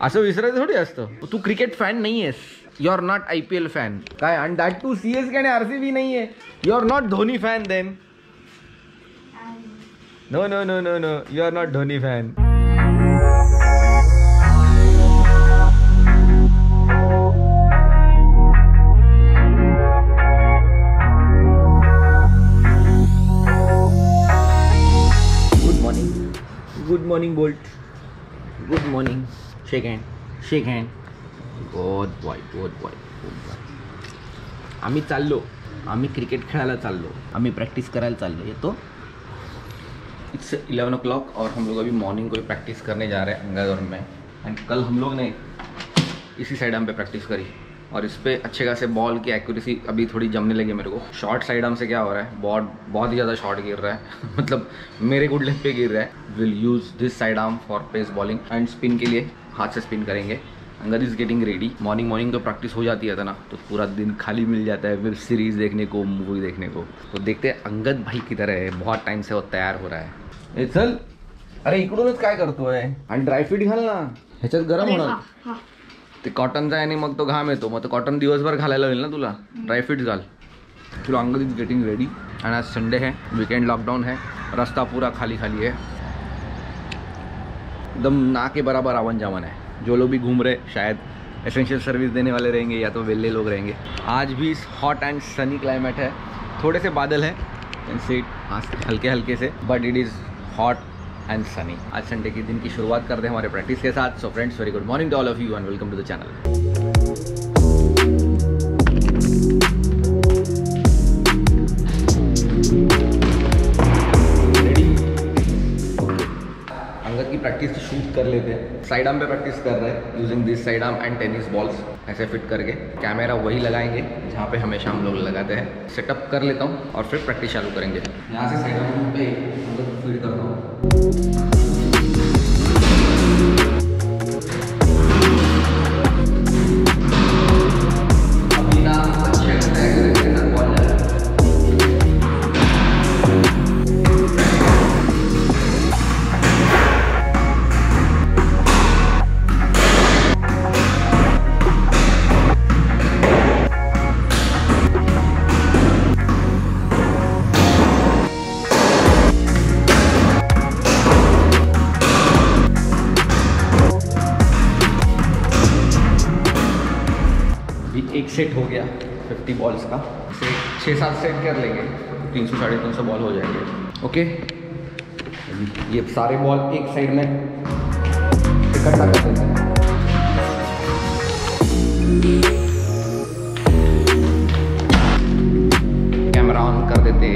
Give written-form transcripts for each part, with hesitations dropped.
असं विसरायचं थोडी असतं. तू क्रिकेट फॅन नाही आहेस, you are not IPL fan काय, आणि दॅट टू CSK आणि RCB नाही आहे. यू are not Dhoni fan then. No no no no no, you are not Dhoni fan. Good morning Bolt, good morning. Shake hand, shake hand. Good boy, good boy, good boy. आम्ही चाललो, आम्ही cricket खेळायला चाललो, आम्ही प्रैक्टिस करायला चाललो. येतो. इट्स 11 o'clock और हम लोग अभी मॉर्निंग को प्रैक्टिस करने जा रहे हैं अंगादौर में. एंड कल हम लोग ने इसी साइड आर्म पे प्रैक्टिस करी और इस पर अच्छे खासे बॉल की एक्यूरेसी अभी थोड़ी जमने लगी मेरे को. शॉर्ट साइड आर्म से क्या हो रहा है, बहुत ही ज़्यादा शॉर्ट गिर रहा है. मतलब मेरे गुड लेग पे गिर रहा है. Will use this side arm for pace bowling and spin के लिए हाथ से स्पिन करेंगे. Angad is getting ready. Morning तो प्रैक्टिस हो जाती है ना, तो पूरा दिन खाली मिल जाता है वेब सीरीज़ देखने को, मूवी देखने को. तो देखते हैं अंगद भाई किधर है. बहुत टाइम से वो तयार हो रहा है. ए चल, अरे इकडूनच काय करतोय. आणि ड्रायफ्रूट घाल ना, ह्याच्यात गरम होणार. ते कॉटनचा आहे आणि मग तो घाम येतो. मग तो कॉटन दिवसभर घालायला होईल ना तुला. ड्रायफ्रूट्स घाल. चलो Angad is getting ready. And आज संडे है, वीकेंड लॉकडाउन है, रास्ता पूरा खाली खाली है, एकदम ना के बराबर आवन जावन है. जो लोग भी घूम रहे शायद एसेंशियल सर्विस देने वाले रहेंगे या तो वेले लोग रहेंगे. आज भी हॉट एंड सनी क्लाइमेट है. थोड़े से बादल हैं, हल्के हल्के से, but it is hot and sunny. आज संडे के दिन की शुरुआत करते हैं हमारे प्रैक्टिस के साथ. So friends, very good morning to all of you and welcome to the channel. Angad की प्रैक्टिस शूट कर लेते हैं. साइड आर्म पे प्रैक्टिस कर रहे हैं using this side arm and tennis balls. ऐसे फिट करके कैमरा वही लगाएंगे जहाँ पे हमेशा हम लोग लगाते हैं. सेटअप कर लेता हूँ और फिर प्रैक्टिस चालू करेंगे. यहाँ से साइड आर्म पे अंगद फीड करता हूँ. एक सेट हो गया 50 बॉल्स का. से 6-7 सेट कर लेंगे, 300-350 बॉल हो जाएंगे. ओके, ये सारे बॉल एक साइड में इकट्ठा कर देते हैं. कैमरा ऑन कर देते.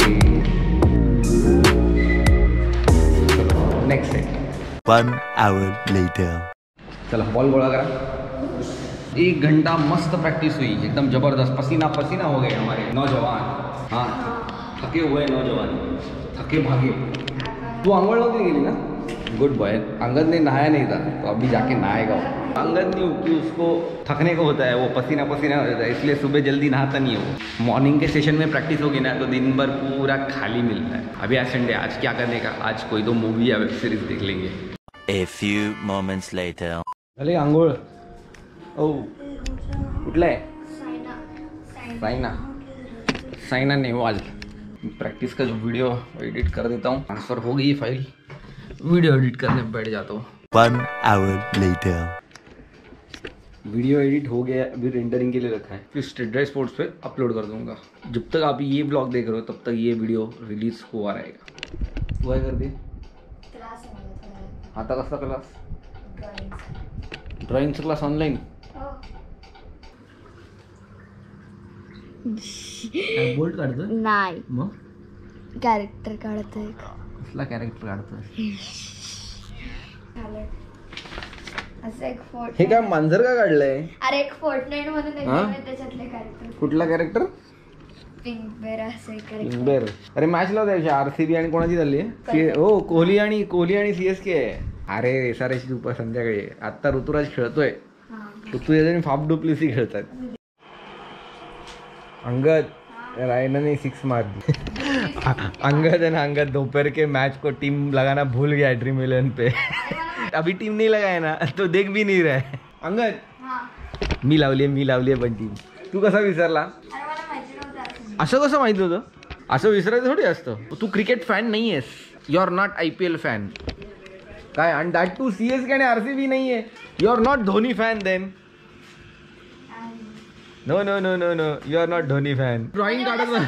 Next set. 1 hour later. चलो बॉल गोला करा. 1 घंटा मस्त प्रैक्टिस हुई, एकदम ज़बरदस्त. पसीना पसीना हो गए हमारे नौजवान. हाँ, थके हुए नौजवान, थके भागे. तू आंगड़ नहीं गेली ना. Good boy. अंगद ने नहाया नहीं था तो अभी जाके नहाएगा. अंगद नहीं कि उसको थकने को होता है, वो पसीना पसीना हो जाता है, इसलिए सुबह जल्दी नहाता नहीं है वो. मॉर्निंग के सेशन में प्रैक्टिस होगी ना तो दिन भर पूरा खाली मिलता है. अभी आज संडे, आज क्या करने का, आज कोई तो मूवी या वेब सीरीज देख लेंगे. A few moments later. अरे आंघोळ. ओ कुठला आहे. साइना नेहवाल. प्रैक्टिस का जो वीडियो एडिट कर देता हूँ. ट्रांसफ़र हो गई फाइल, वीडियो एडिट करने बैठ जाता हूँ. 1 hour later. वीडियो एडिट हो गया, अभी रेंडरिंग के लिए रखा है, फिर स्ट्रीट ड्राइव स्पोर्ट्स पे अपलोड कर दूंगा. जब तक आप ये ब्लॉग देख रहे हो तब तक ये वीडियो रिलीज हुआ रहेगा. हुआ कर दिए. आता कसला क्लास. ड्रॉइंगचा क्लास ऑनलाईन. बोर्ड काढतोय नाही, मग कॅरेक्टर काढतोय. कसला कॅरेक्टर काढतोय. असं एक फोर्ट. हे काय मांजर का काढलंय. अरे एक फोर्टनाइट म्हणून त्याच्यातले कॅरेक्टर. कुठला कॅरेक्टर. पिंक बेर असे कॅरेक्टर. बर. अरे मॅच लावता RCB आणि कोणाची झाली आहे. हो, कोहली आणि CSK आहे. अरे SRH दुपार संध्याकाळी. आता ऋतुराज खेळतोय, ऋतुराज फाफ डुप्लेसी खेळतात. अंगद रायना ने 6 मार दी. अंगद है ना, अंगद दोपहर के मैच को टीम लगाना भूल गया ड्रीम 11 पे. अभी टीम नहीं लगाय ना तो देख भी नाही रहा अंगद. मी लावली आहे पण टीम. तू कसा विसरला? असं कसं माहिती होतं? असं विसरायचं थोडी असतं. तू क्रिकेट फॅन नाही आहेस. You are not IPL fan. काय आणि दॅट टू CSK आणि RCB नाही आहे. यू are not Dhoni fan then. No no no no no you are not Dhoni fan. Drawing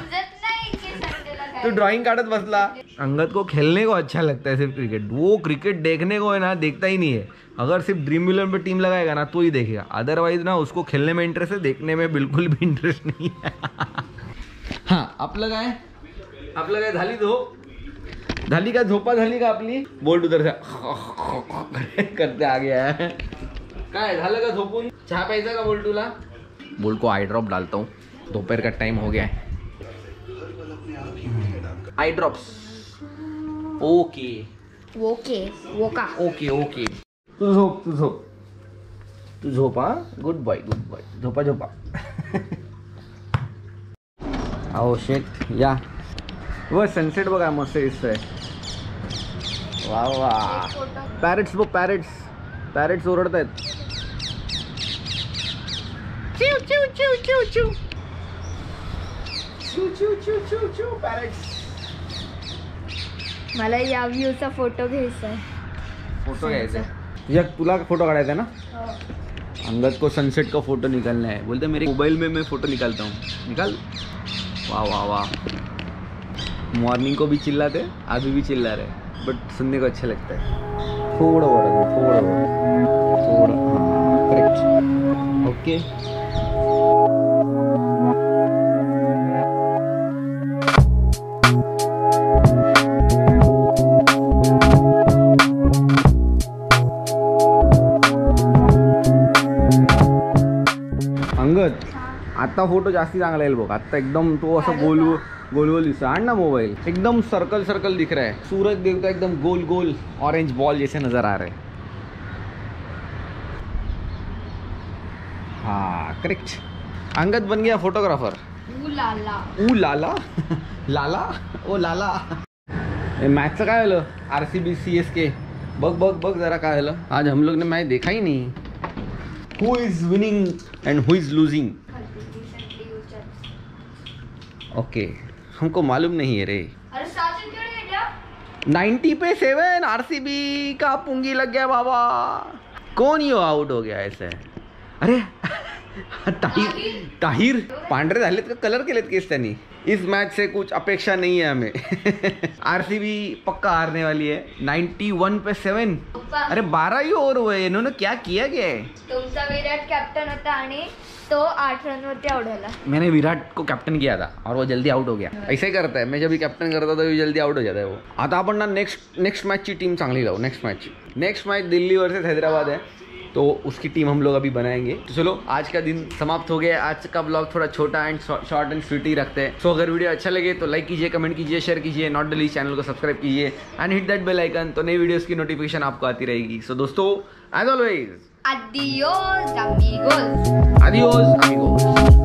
काटत बसला. अंगद को खेलने को अच्छा लगता है सिर्फ क्रिकेट. वो क्रिकेट देखने को है ना देखता ही नहीं है. अगर सिर्फ ड्रीम 11 पे टीम लगाएगा ना तो ही देखेगा. अदरवाइज ना उसको खेलने में इंटरेस्ट है, देखने में बिल्कुल भी इंटरेस्ट नहीं है. हाँ आपलं काय झाली झाली का झोपा झाली का आपली? बोल्ट उधर से करते आ गया है. काय झालं का झोपून? चहा प्यायचा का बोल्टूला? बोल्ट को आई ड्रॉप डालता हूँ. दोपहर का टाइम हो गया है. Eye drops. ओके ओके वोका. Okay okay. तू झोप हा. गुड बॉय झोपा. आओ शेट या. व सनसेट बघा मस्त दिसतोय. वा वा. पॅरेट्स बघ पॅरेट्स ओरडत आहेत. पॅरेट्स. मला या व्ह्यूचा फोटो घ्यायचा आहे. फोटो घ्यायचा तुला फोटो काढायचा ना? अंगद को सनसेट का फोटो निकालना है. बोलते मेरे मोबाइल में मैं फोटो निकालता हूँ. निकाल. वाह वाह वाह. मॉर्निंग को भी चिल्लाते, अभी भी चिल्ला रहे, बट सुनने को अच्छा लगता है. थोड़ा करेक्ट. ओके. अंगद आता फोटो जास्ती चांगला येईल बघ. आता एकदम तो असं गोल दिसतो. आण ना मोबाईल. एकदम सर्कल दिख रहा है. सूरज देवता एकदम गोल ऑरेंज बॉल जैसे नजर आ रहे हैं. हाँ करेक्ट. अंगद बन गया फोटोग्राफर. ऊ लाला मैचचं काय झालं? RCB CSK. बघ जरा काय झालं. आज हम लोग ने मैच देखा ही नहीं. Who is winning and who is losing? Okay हमको मालूम नहीं है रे. 90 पे 7 RCB का पुंगी लग गया बाबा. कौन यो आउट हो गया ऐसे? अरे ताहिर पांढरे झालेत का कलर केलेत केस त्यांनी. इस मैच से कुछ अपेक्षा नहीं है हमें. RCB पक्का हारने वाली है. 91 पे 7. अरे 12 ही ओवर हुए. इन्होंने क्या किया है? तुमचा विराट कॅप्टन होता आणि तो 8 रन वरती आउट झाला. मैंने विराट को कैप्टन किया था और वो जल्दी आउट हो गया. ऐसे ही करता है. मैं जब भी कैप्टन करता था जल्दी आउट हो जाता है वो. आता आपण ना नेक्स्ट मैच की टीम चांगली लावू. Next match Delhi versus Hyderabad है तो उसकी टीम हम लोग अभी बनाएंगे. तो चलो आज का दिन समाप्त हो गया. आज का ब्लॉग थोड़ा छोटा एंड शॉर्ट एंड स्वीट ही रखते हैं. सो अगर वीडियो अच्छा लगे तो लाइक कीजिए, कमेंट कीजिए, शेयर कीजिए. नॉट द लीस्ट चैनल को सब्सक्राइब कीजिए and hit that bell icon. तो नई वीडियोस की नोटिफिकेशन आपको आती रहेगी. सो दोस्तों as always Adiós amigos. Adiós amigos.